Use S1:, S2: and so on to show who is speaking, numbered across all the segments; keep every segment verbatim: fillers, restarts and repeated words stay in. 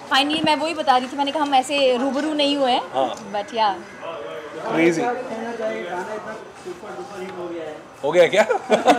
S1: Finally मैं वही बता रही थी, मैंने कहा हम ऐसे रूबरू नहीं हुए हैं, बट या
S2: क्रेजी हो गया क्या?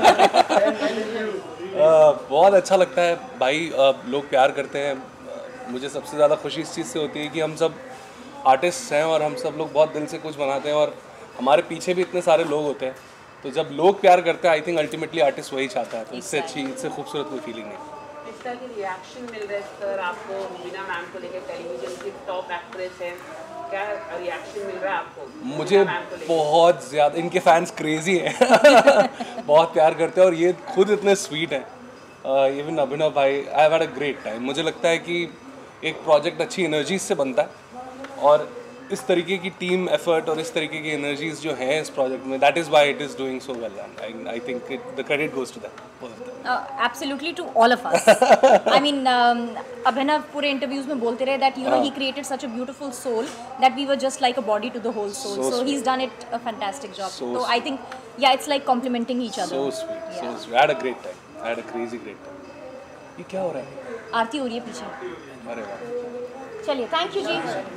S2: uh, बहुत अच्छा लगता है भाई, uh, लोग प्यार करते हैं। uh, मुझे सबसे ज़्यादा खुशी इस चीज़ से होती है कि हम सब आर्टिस्ट हैं और हम सब लोग बहुत दिल से कुछ बनाते हैं और हमारे पीछे भी इतने सारे लोग होते हैं, तो जब लोग प्यार करते हैं आई थिंक अल्टीमेटली आर्टिस्ट वही चाहता है, तो इससे अच्छी इससे खूबसूरत कोई फीलिंग नहीं।
S3: इस तरह के रिएक्शन मिल रहे हैं सर आपको मीना मैम को लेकर, टेलीविजन की टॉप एक्ट्रेस है, क्या रिएक्शन मिल रहा है आपको?
S2: मुझे बहुत ज़्यादा, इनके फैंस क्रेजी हैं बहुत प्यार करते हैं और ये खुद इतने स्वीट हैं। इवन uh, अभिनव भाई, I have had a great time. मुझे लगता है कि एक प्रोजेक्ट अच्छी एनर्जीज से बनता है और इस तरीके की टीम एफर्ट और इस तरीके की एनर्जीज जो हैं इस प्रोजेक्ट में, that is why it is doing so well and I think the credit goes to that.
S1: Absolutely to all of us. I mean Abhinav पूरे इंटरव्यूज में बोलते रहे that you know he created such a beautiful soul that we were just like a body to the whole soul, so he is done it a fantastic job. तो I think yeah it's like complementing each other.
S2: So sweet, so sweet, I had a great time, I had a crazy great time. ये क्या हो रहा है?
S1: आरती हो रही है पीछे।
S2: अरे वाह,
S1: चलिए थैंक यू जी।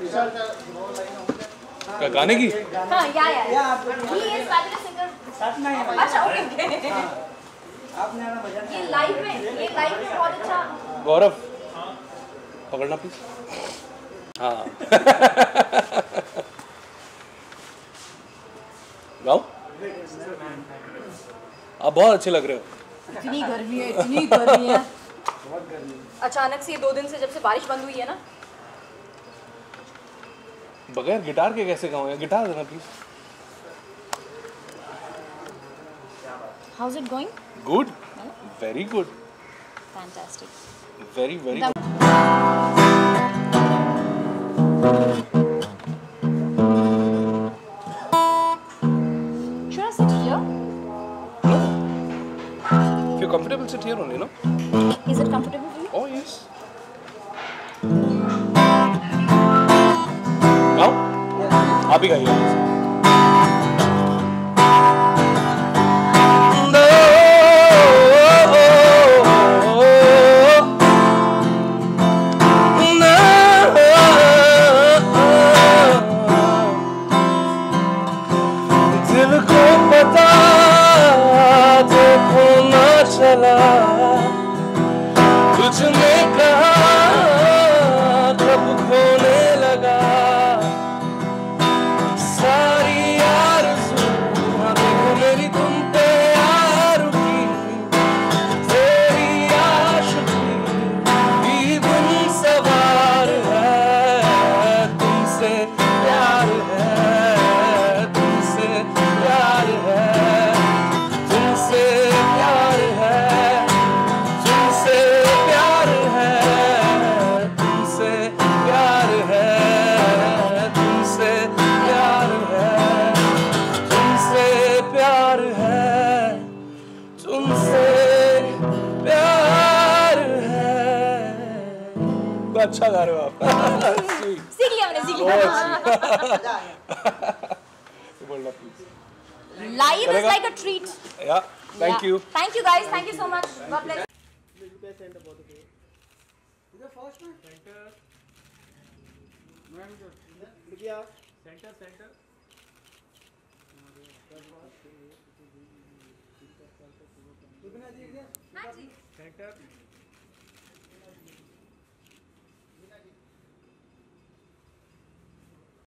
S2: क्या गाने की?
S1: हाँ yeah yeah he is fabulous singer. अच्छा ओके ओके। ये लाइव में ये लाइव में बहुत अच्छा।
S2: गौरव पकड़ना प्लीज। हाँ गाओ, आप बहुत अच्छे लग रहे हो।
S1: इतनी गर्मी है, इतनी गर्मी है। अचानक से ये दो दिन से जब से बारिश बंद हुई है ना।
S2: बगैर गिटार के कैसे गाऊं? गिटार देना please.
S1: How is it going?
S2: Good, very good,
S1: fantastic,
S2: very very good.
S1: Should I sit here?
S2: If you're comfortable, sit here only, no?
S1: Is it comfortable for you?
S2: Oh yes. गाओ, आप ही गाइए। दिल को पता देखो ना चला, तुझने कहा कब खोने लगा, सारी आरज़ू देखो मेरी तुम पे यार की, तेरी आशिकी भी दिन सवार है, तुमसे प्यार है, तुमसे प्यार है, तुमसे प्यार है, तुमसे प्यार है, तुमसे प्यार है, तुमसे प्यार है, तुमसे प्यार है, तुमसे प्यार है। अच्छा गा रहे हो आप।
S1: सीख लिया मैंने, सीख लिया।
S2: बोलना please.
S1: Live is like a treat.
S2: Yeah thank you.
S1: Thank you guys. Thank you so much. God bless.
S4: Center centre